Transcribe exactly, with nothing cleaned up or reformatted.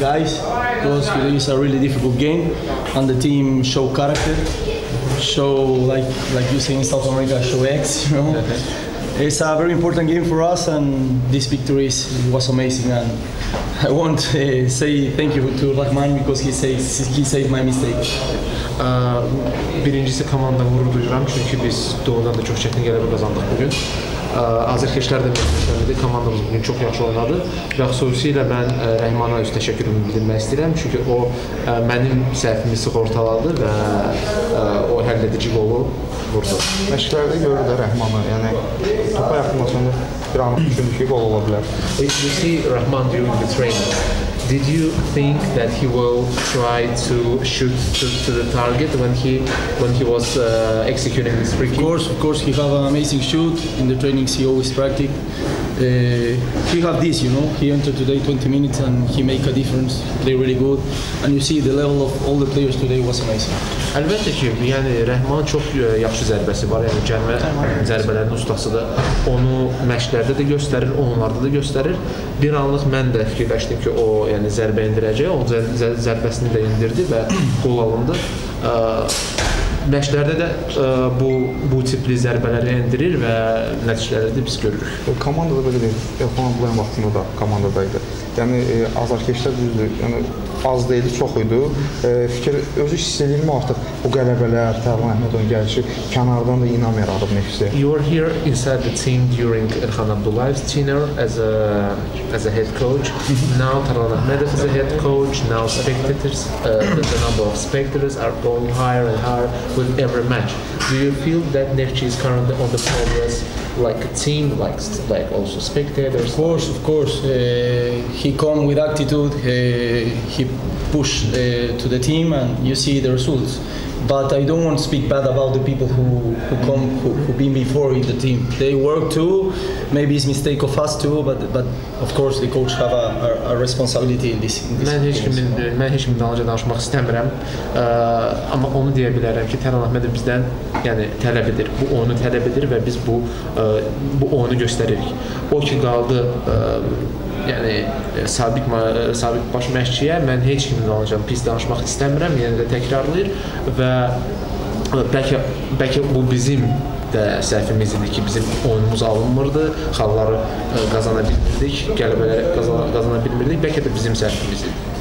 guys because today is a really difficult game, and the team show character, show like like you say in South America, show X. You know, it's a very important game for us, and this victory is, was amazing. And I want to uh, say thank you to Rahman because he says he saved my mistake. Birincisi komanda gurur duyuram çünkü biz doğrudan da çok çətin qələbə qazandıq bugün. Azərkeşlər də məşqləşdi, komandamız bugün çox yaxşı oynadı və xüsusilə mən Rəhmana öz təşəkkürümü bildirmək istəyirəm çünki o mənim səhvimi sığortaladı və o həlledici qolu vurdu. Məşqlərdə görür də Rəhmanı, yəni topa yaxınlaşanda bir anlıq düşündü ki, gol ola bilər. You see Rahman during the training. Did you think that he will try to shoot to, to the target when he when he was uh, executing this free kick? Of course, of course, he have an amazing shoot. In the trainings, he always practice. Uh, he have this, you know. He entered today twenty minutes and he make a difference. Play really good, and you see the level of all the players today was amazing. Əlbəttə ki, yəni Rəhman çox yaxşı zərbəsi var, yəni cəlmə zərbələrinin ustasıdır. Onu məşqlərdə də göstərir, onlarda da göstərir. Bir anlıq mən də fikirləşdim ki, o yəni zərbə indirəcək, o zərbəsini də indirdi və qol alındı. Məşqlərdə də bu bu tipli zərbələri endirir və nəticələri də biz görürük. Komandada belə deyil, Elxan Abdulayan vaxtında da komandadaydı. Yəni azarkeşlər düzdür, yəni az deyildi, çox idi. Fikir özü hiss edirmi artıq bu qələbələr, Tərlan Əhmədovun gəlişi kənardan da inam yaradıb nəfsə. You were here inside the team during Elxan Abdullayev tenure as a as a head coach. Now Tərlan Əhmədov is a head coach. Now spectators, uh, the, the number of spectators are going higher and higher with every match. Do you feel that Neftçi is currently on the progress like a team, like like also spectators? Of course, of course. Uh, he come with attitude. Uh, he push uh, to the team, and you see the results. But I don't want to speak bad about the people who who come who who been before in the team. They work too. Maybe it's mistake of us too. But but of course the coach have a, a, a responsibility in this. In this mən heç kimin mən heç kimin dalınca danışmaq istəmirəm. Ə, amma onu deyə bilərəm ki, Tərlan Əhmədov bizdən yəni tələb edir. Bu onu tələb edir və biz bu ə, bu onu göstəririk. O ki qaldı ə, yəni sabiq sabiq baş məşqçiyə mən heç kimin dalınca pis danışmaq istəmirəm. Yəni də təkrarlayır və bəlkə bəlkə bu bizim də səhvimiz idi ki, bizim oyunumuz alınmırdı, xalları qazana bilmirdik, qələbələri qazana, qazana bilmirdik. Bəlkə də bizim səhvimiz idi.